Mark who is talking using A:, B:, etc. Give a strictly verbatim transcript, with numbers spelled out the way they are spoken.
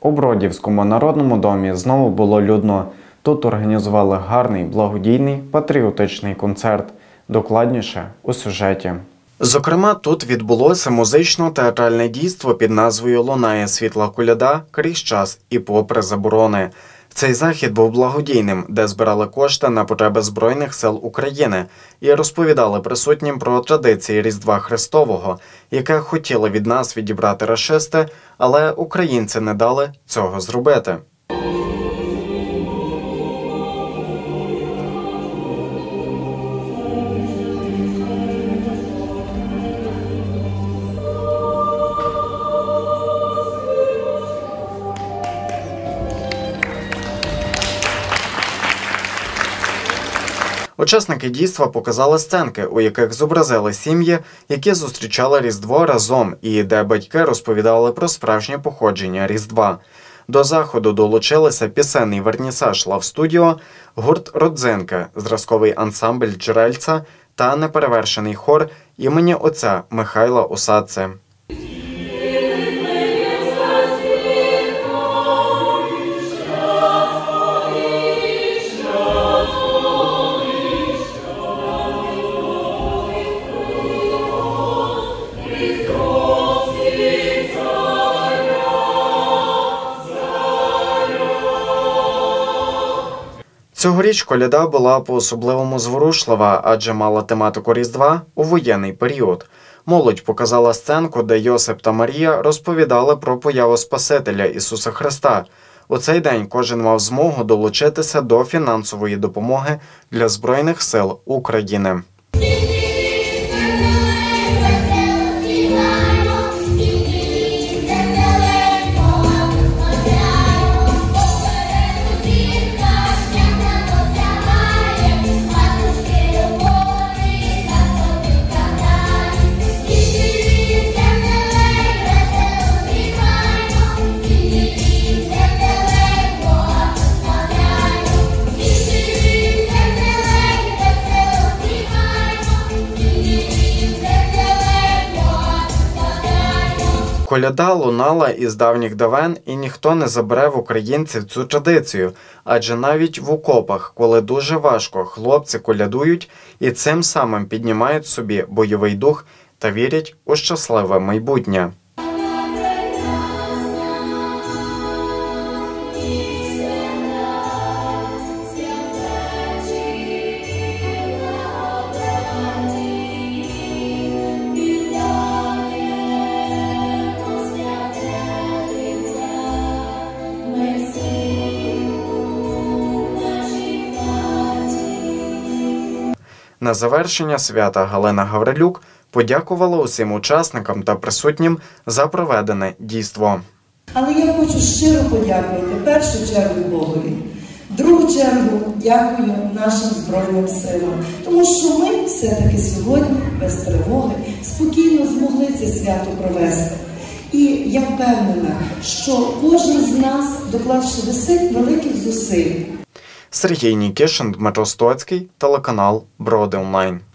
A: У Бродівському народному домі знову було людно. Тут організували гарний, благодійний, патріотичний концерт. Докладніше у сюжеті. Зокрема, тут відбулося музично-театральне дійство під назвою «Лунає світла коляда крізь час і попри заборони». Цей захід був благодійним, де збирали кошти на потреби Збройних сил України і розповідали присутнім про традиції Різдва Христового, яке хотіли від нас відібрати рашисти, але українці не дали цього зробити. Учасники дійства показали сценки, у яких зобразили сім'ї, які зустрічали Різдво разом і де батьки розповідали про справжнє походження Різдва. До заходу долучилися пісенний вернісаж «Лав-студіо», гурт «Родзинки», зразковий ансамбль «Джерельця» та неперевершений хор імені отця Михайла Осадци. Цьогоріч коляда була по-особливому зворушлива, адже мала тематику Різдва у воєнний період. Молодь показала сценку, де Йосип та Марія розповідали про появу Спасителя Ісуса Христа. У цей день кожен мав змогу долучитися до фінансової допомоги для Збройних сил України. Коляда лунала із давніх давен, і ніхто не забере в українців цю традицію, адже навіть в окопах, коли дуже важко, хлопці колядують і цим самим піднімають собі бойовий дух та вірять у щасливе майбутнє. На завершення свята Галина Гаврилюк подякувала усім учасникам та присутнім за проведене дійство.
B: Але я хочу щиро подякувати в першу чергу Богові, в другу чергу дякую нашим Збройним силам, тому що ми все-таки сьогодні без тривоги спокійно змогли це свято провести. І я впевнена, що кожен з нас доклавши досить великих зусиль.
A: Сергій Нікішин, Дмитро Стоцький, телеканал Броди онлайн.